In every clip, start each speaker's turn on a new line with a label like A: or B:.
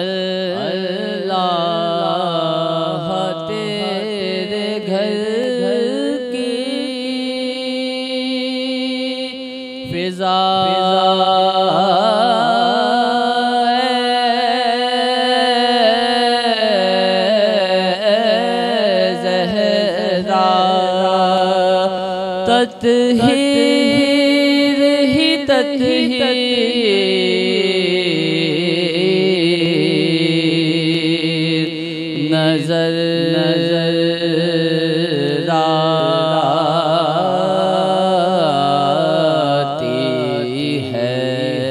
A: अल्लाह तेरे घर की फिजा तत्हीर ही तत्हीर नजर नजर आती है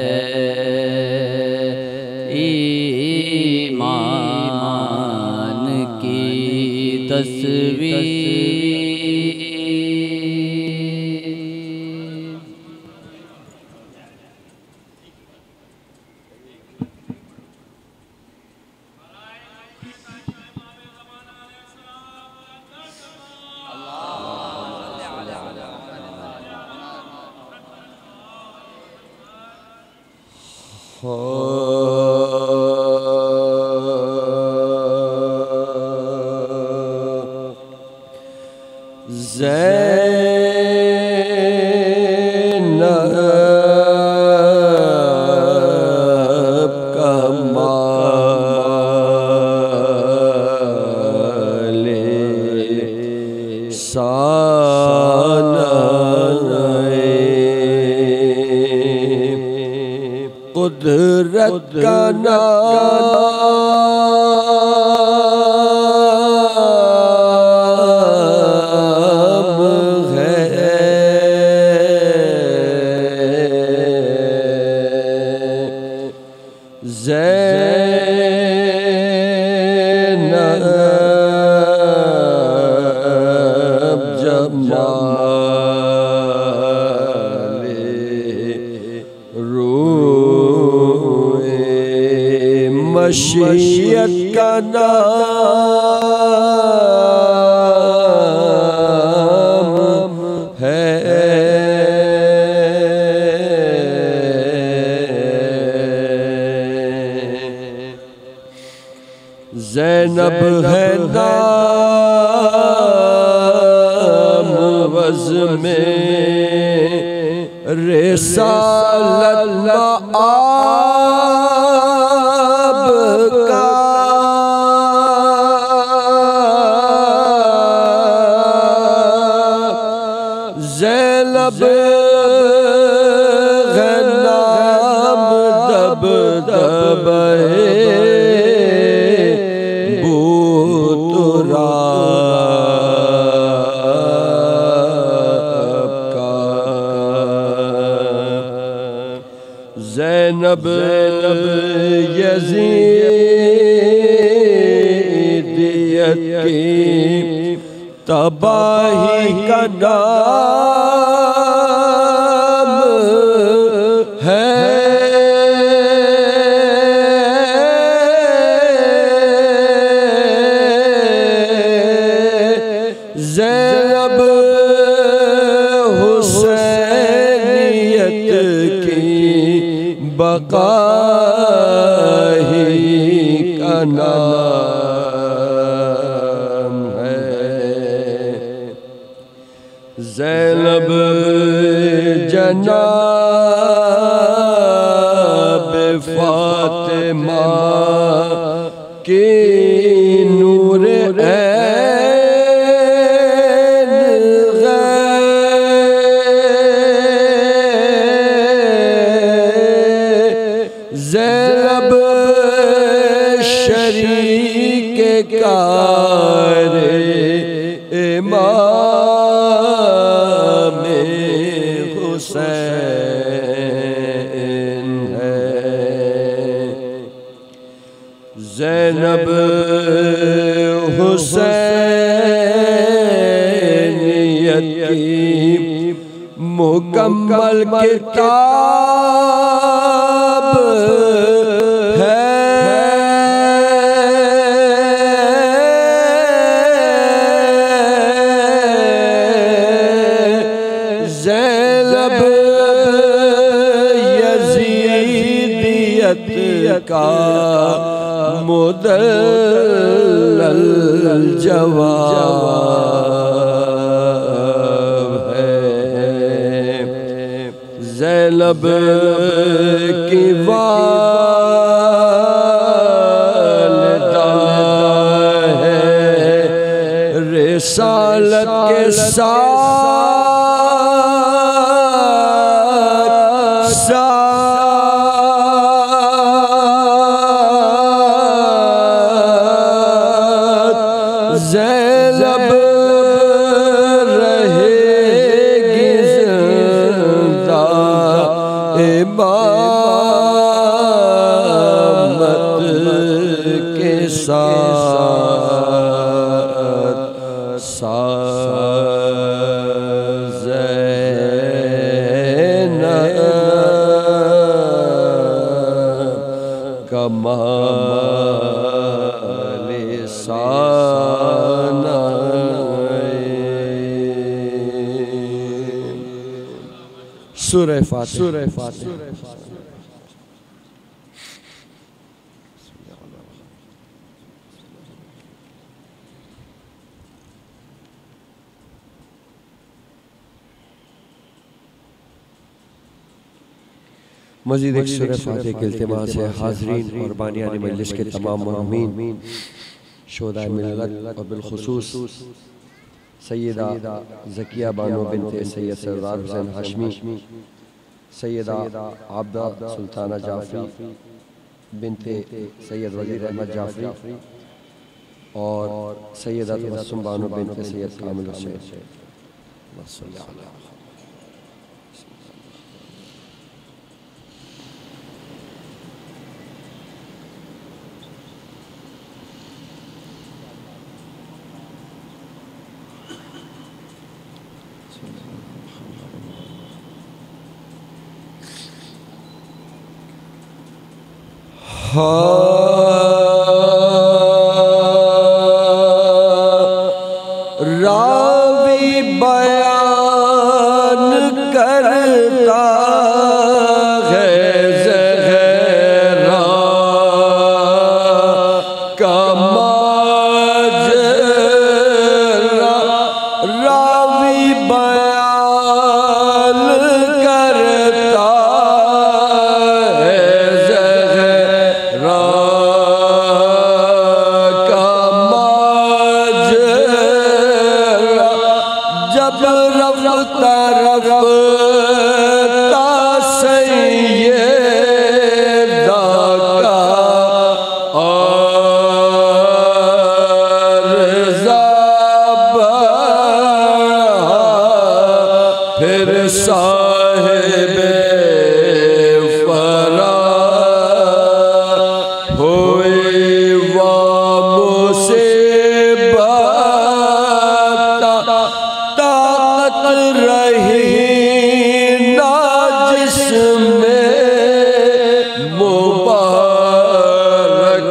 A: ईमान की तस्वीर।
B: ज़ैनब का माले कुदरत का नाम है ज़ैनब जमाले मशीयत का नाम है ज़ैनब है नाम वज़ में रिसालत ज़ैनब है नाम दबदबे बूतराब का ज़ैनब यज़ीदियत की तबाही का नाम है ज़ैनब हुसैनियत की बका ही का नाम ज़ैनब जनाब फातिमा की नूर ऐन ज़ैनब शरीक कार इमाम हुसैन है ज़ैनब हुसैनियत की मुकम्मल किताब है ज़ैनब यज़ीदियत का मुदल्लल जवाब है। ज़ैनब की वालिदा है, रिसालत के साथ ज़ैनब रहेगी ज़िंदा इमामत के साथ ज़ैनब कमाल साना। सूरह फातिहा। मज़ीद एक सूरह फातिहा के इल्तिमास है हाज़रीन और बानियान मजलिस के तमाम मुहम्मीन, शोहदाए मिल्लत और बिलखुसूस सैयदा ज़किया बानो बिनते सैयद सरदार हुसैन हाशमी, सैयदा आबदा सुल्ताना जाफरी बिनते सैयद वज़ीर अहमद जाफरी और सैयदा तबस्सुम बानो बिनते सैयद कामिल हुसैन। रावी बयान करता है ज़हरा का माजरा, रावी बयान करता साहिब फरा होए वा मुसीबत, ताकत रही ना जिसमें मुबारक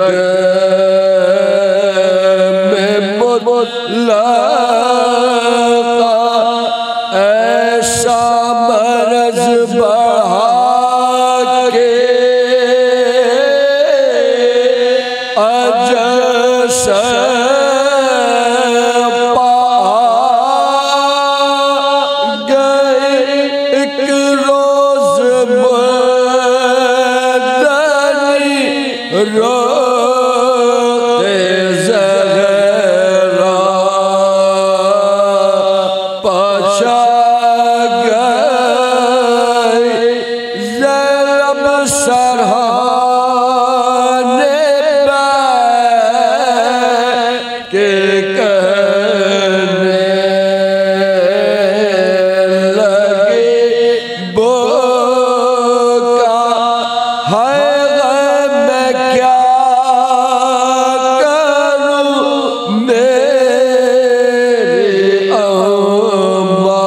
B: में मुतलका, ऐसा मरज़ बढ़ा के अजस पा गए एक रोज़ मदनी रोते ज़हरा पाशा सरहाने के कहने लगे बोका है मैं क्या करूं मेरी अम्मा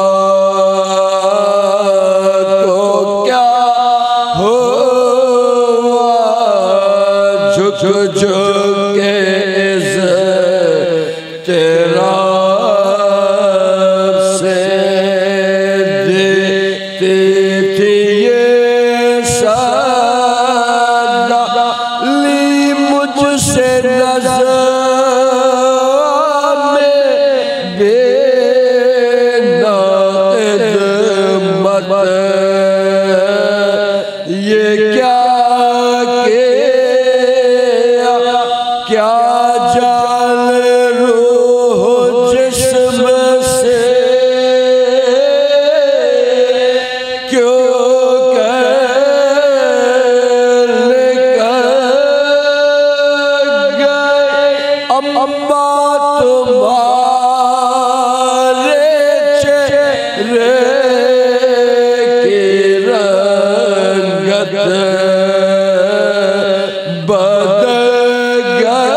B: को क्या हो झुक के तेरा से देती थी ये सदा ली मुझसे क्या जाल रूह जिस्म से क्यों अम्मा तुम्हारे चेहरे की रंगत बदल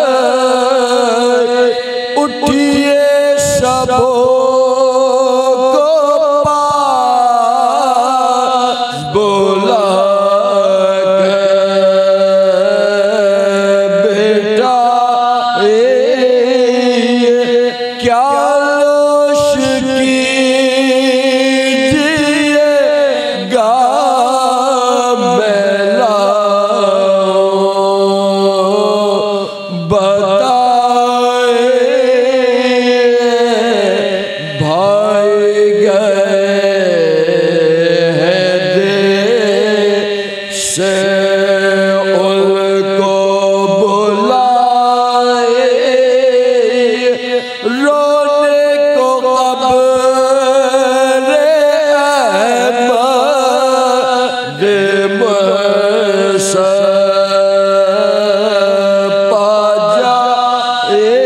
B: गई। उठिए सबो को पास बुला क्या लोश कीजिएगा मैं लाऊं बताए। भाई गए हैं देश से उनको बुलाए। रोने को क़ब्र अहमद मुसफ़्फ़ा जाए।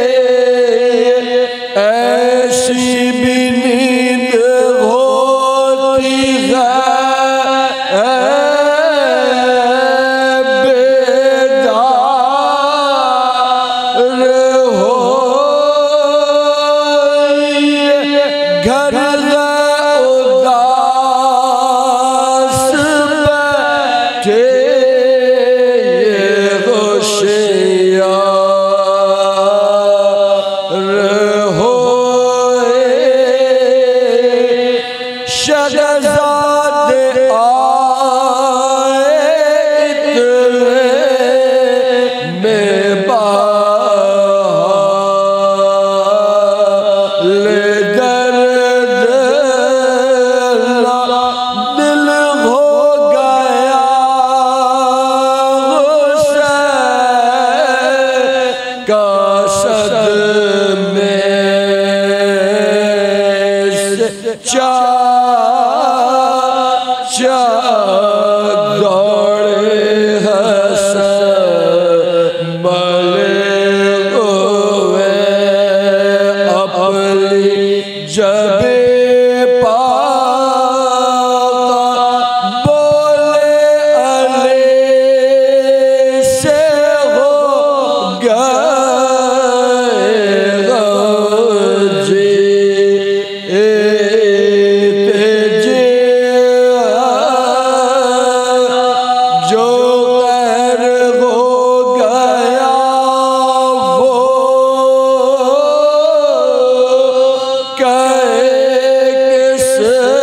B: ऐसी भी नींद होती है बेदार हो घर उदास बैठे होशियार होए। शहज़ादे आए इतने में ले दर्द दिल हो गया हुसैन का सदमे से चाचा दौड़े हसन मले हुए अपनी जबे पाक बोले अली से हो गए गौजी तेजे जो गैर हो गया वो कहे किस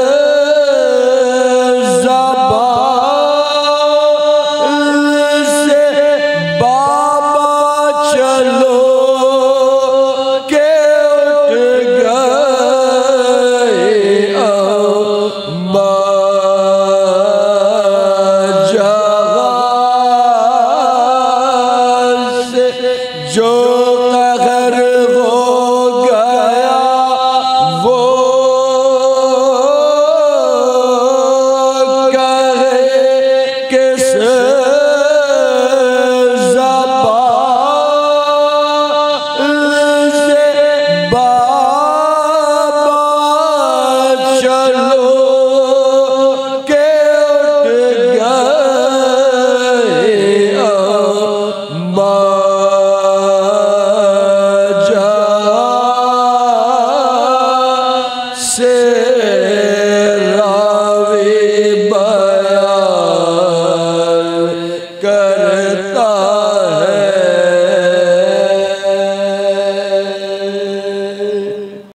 B: ज़बान से बाबा चलो के उठ गए अम्मा जहां से जो